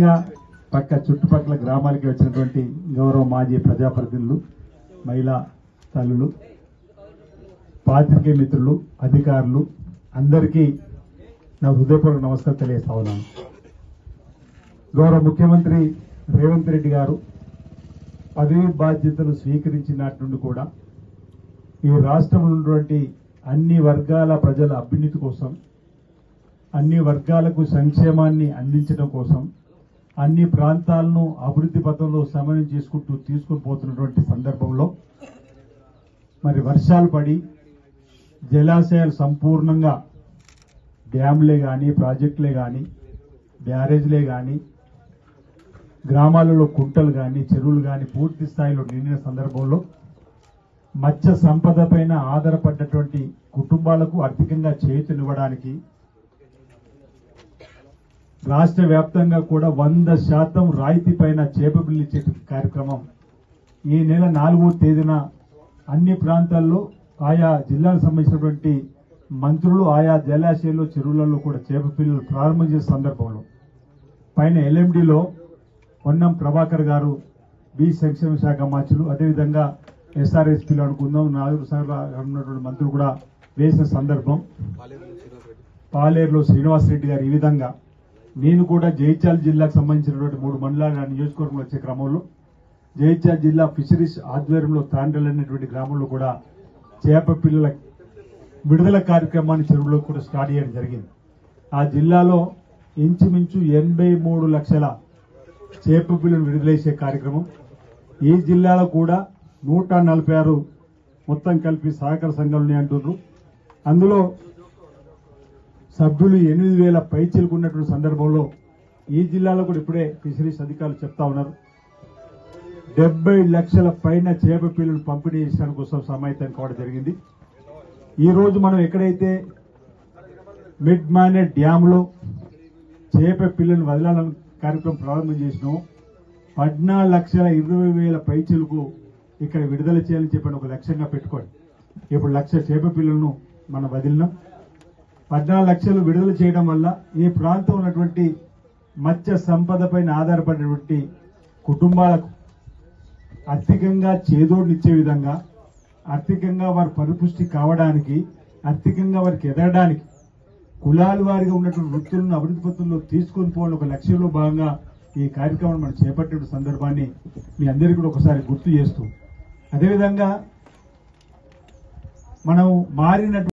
ముఖ్యంగా పక్క చుట్టుపక్కల గ్రామాలకి వచ్చినటువంటి గౌరవ మాజీ ప్రజాప్రతినిధులు, మహిళా తల్లులు, పాత్రికేయ మిత్రులు, అధికారులు అందరికీ నా హృదయపూర్వక నమస్కారం తెలియజేస్తా ఉన్నాను. గౌరవ ముఖ్యమంత్రి రేవంత్ రెడ్డి గారు పదవి బాధ్యతలు స్వీకరించినట్టు నుండి కూడా ఈ రాష్ట్రంలో ఉన్నటువంటి అన్ని వర్గాల ప్రజల అభ్యున్నతి కోసం, అన్ని వర్గాలకు సంక్షేమాన్ని అందించడం కోసం, అన్ని ప్రాంతాలను అభివృద్ధి పథంలో సమన్వయం చేసుకుంటూ తీసుకుని పోతున్నటువంటి సందర్భంలో మరి వర్షాలు పడి జలాశయాలు సంపూర్ణంగా డ్యాంలే కానీ, ప్రాజెక్టులే కానీ, బ్యారేజ్లే కానీ, గ్రామాలలో కుంటలు కానీ, చెరువులు కానీ పూర్తి స్థాయిలో నిండిన సందర్భంలో మత్స్య సంపద పైన ఆధారపడ్డటువంటి కుటుంబాలకు ఆర్థికంగా చేయూతనివ్వడానికి రాష్ట్ర వ్యాప్తంగా కూడా 100% రాయితీ పైన చేపలు ఇచ్చే కార్యక్రమం ఈ నెల 4వ తేదీన అన్ని ప్రాంతాల్లో ఆయా జిల్లాలకు సంబంధించినటువంటి మంత్రులు ఆయా జలాశయాల్లో, చెరువులలో కూడా చేప పిల్లలు ప్రారంభం చేసే సందర్భంలో పైన ఎల్ఎండిలో పొన్నం ప్రభాకర్ గారు, బి సంక్షేమ శాఖ మంత్రులు, అదేవిధంగా ఎస్ఆర్ఎస్పీలో అనుకుందాం నాలుగు సార్లు ఉన్నటువంటి మంత్రులు కూడా వేసిన సందర్భం. పాలేరులో శ్రీనివాసరెడ్డి గారు ఈ విధంగా నేను కూడా జగిత్యాల జిల్లాకు సంబంధించినటువంటి 3 మండలాల నియోజకవర్గంలో వచ్చే క్రమంలో జగిత్యాల జిల్లా ఫిషరీస్ ఆధ్వర్యంలో తాండ్రల్ అనేటువంటి గ్రామంలో కూడా చేప పిల్లల విడుదల కార్యక్రమాన్ని చెరువులో కూడా స్టార్ట్ చేయడం జరిగింది. ఆ జిల్లాలో ఇంచుమించు 83 లక్షల చేప పిల్లలు విడుదల చేసే కార్యక్రమం. ఈ జిల్లాలో కూడా 146 మొత్తం కలిపి సహకార సంఘాలు ఉన్నాయి అంటున్నారు. అందులో సభ్యులు 8,000 పైచీలకు ఉన్నటువంటి సందర్భంలో ఈ జిల్లాలో కూడా ఇప్పుడే ఫిషరీస్ అధికారులు చెప్తా ఉన్నారు 70 లక్షల పైన చేప పిల్లలు పంపిణీ చేయడానికి కోసం సమాయత్తం కావడం జరిగింది. ఈ రోజు మనం ఎక్కడైతే మిడ్ మానే డ్యామ్ లో చేప పిల్లలను వదలాలని కార్యక్రమం ప్రారంభం చేసినాం 14,20,000 పైచీలకు ఇక్కడ విడుదల చేయాలని చెప్పని ఒక లక్ష్యంగా పెట్టుకోండి. ఇప్పుడు 1,00,000 చేప పిల్లలను మనం వదిలినాం. 14 లక్షలు విడుదల చేయడం వల్ల ఈ ప్రాంతం ఉన్నటువంటి మత్స్య సంపద పైన ఆధారపడినటువంటి కుటుంబాలకు ఆర్థికంగా చేదోడునిచ్చే విధంగా, ఆర్థికంగా వారు పరిపుష్టి కావడానికి, ఆర్థికంగా వారికి ఎదగడానికి, కులాల వారిగా ఉన్నటువంటి వృత్తులను అభివృద్ధి పథంలో తీసుకొని పోవాలని ఒక లక్ష్యంలో భాగంగా ఈ కార్యక్రమం మనం చేపట్టిన సందర్భాన్ని మీ అందరికీ కూడా ఒకసారి గుర్తు చేస్తూ, అదేవిధంగా మనం మారినటువంటి